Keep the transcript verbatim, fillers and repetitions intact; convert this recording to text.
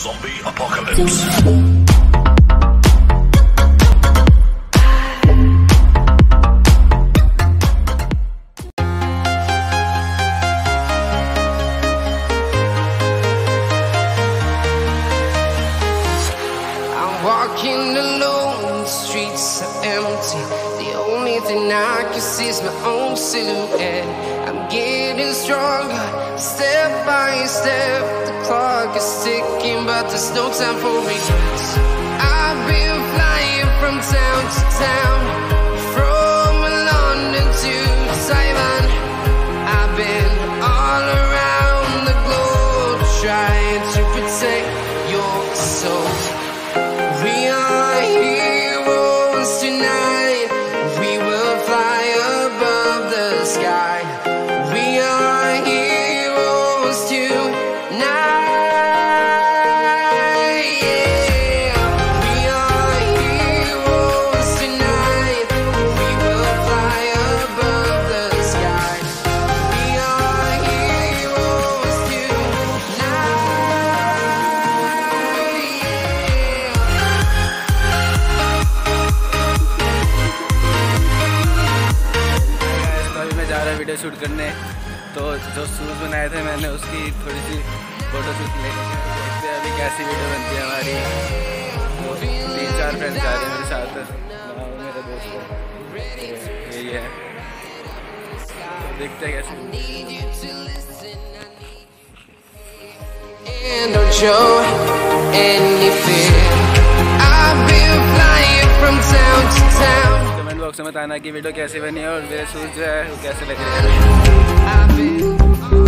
Zombie apocalypse. Walking alone, the streets are empty. The only thing I can see is my own silhouette. I'm getting stronger, step by step. The clock is ticking, but there's no time for regrets. I've been flying from town to town, from London to Taiwan. I've been all around the globe, trying to protect your soul. We are heroes tonight. We will fly above the sky. We are heroes tonight. Yeah. We are heroes tonight. We will fly above the sky. We are heroes tonight. Video shoot करने तो जो shoes बनाए थे मैंने उसकी थोड़ी सी photo shoot लेने देखते हैं अभी कैसी वीडियो बनती है हमारी। तो तीन चार फ्रेंड्स जा रहे हैं मेरे साथ, मेरा दोस्त है, यही है, तो देखते हैं कैसे। कमेंट बॉक्स में बताना कि वीडियो कैसी बनी है और मेरे शूज़ जो है वो कैसे लगे।